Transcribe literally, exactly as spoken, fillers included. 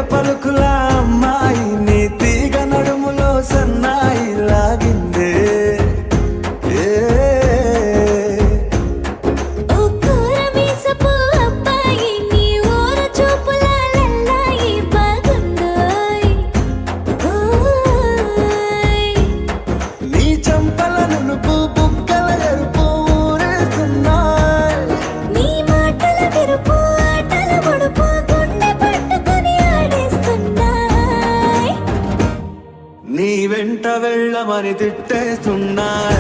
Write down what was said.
పలుకుల అమ్మాయి నీ తీగ నడుములో సన్నాయి లాగిందే నీ వెంట వెళ్ళమని తిట్టేస్తున్నాయి